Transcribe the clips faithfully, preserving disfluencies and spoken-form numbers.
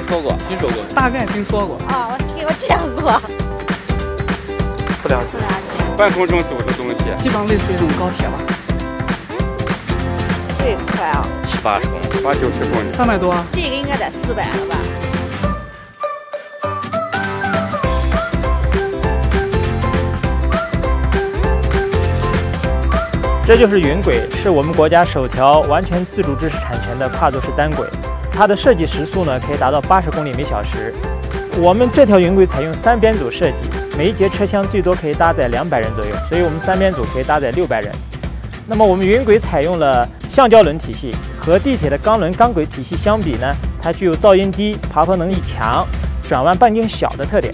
说过，听说过， 大概听说过。 啊、哦，我听我见过。 不了解。 不了解。 半空中走的东西， 基本上类似于这种高铁吧。 最快啊， 七八十公里，八九十公里， 三百多。 这个应该在四百了吧？ 这就是云轨，是我们国家首条完全自主知识产权的跨座式单轨。它的设计时速呢可以达到八十公里每小时。我们这条云轨采用三编组设计，每一节车厢最多可以搭载两百人左右，所以我们三编组可以搭载六百人。那么我们云轨采用了橡胶轮体系，和地铁的钢轮钢轨体系相比呢，它具有噪音低、爬坡能力强、转弯半径小的特点。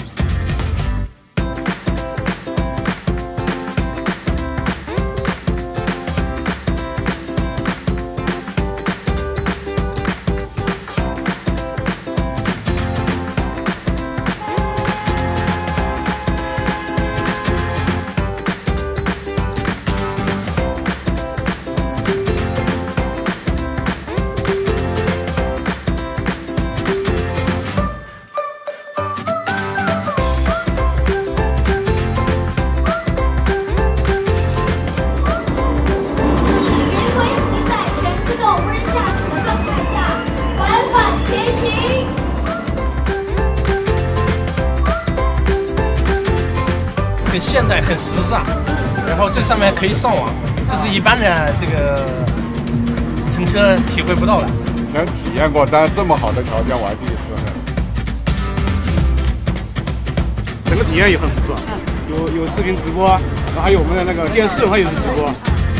很现代，很时尚，然后这上面可以上网，这是一般的这个乘车体会不到的。 曾体验过，但是这么好的条件我还第一次。 整个体验也很不错，有有视频直播，然后还有我们的那个电视，它也是直播。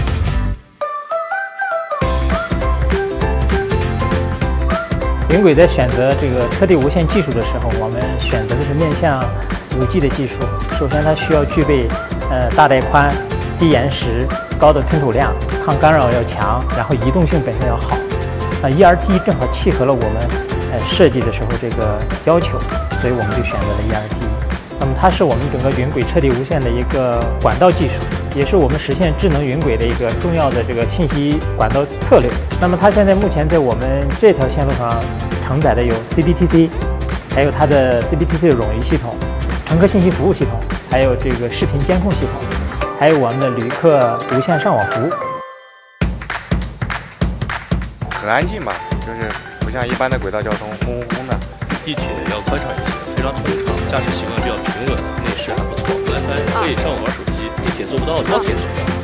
云轨在选择这个车地无线技术的时候，我们选择的是面向五 G 的技术。首先，它需要具备呃大带宽、低延时、高的吞吐量、抗干扰要强，然后移动性本身要好。啊 ，E R T 正好契合了我们呃设计的时候这个要求，所以我们就选择了 E R T。那么它是我们整个云轨车地无线的一个管道技术，也是我们实现智能云轨的一个重要的这个信息管道策略。那么它现在目前在我们这条线路上承载的有 C B T C， 还有它的 C B T C 的冗余系统、乘客信息服务系统，还有这个视频监控系统，还有我们的旅客无线上网服务。 很安静吧，就是不像一般的轨道交通轰轰轰的。 地铁要宽敞一些，非常通畅，驾驶习惯比较平稳，内饰还不错 ，WiFi 可以上网玩手机，地铁做不到，高铁做不到。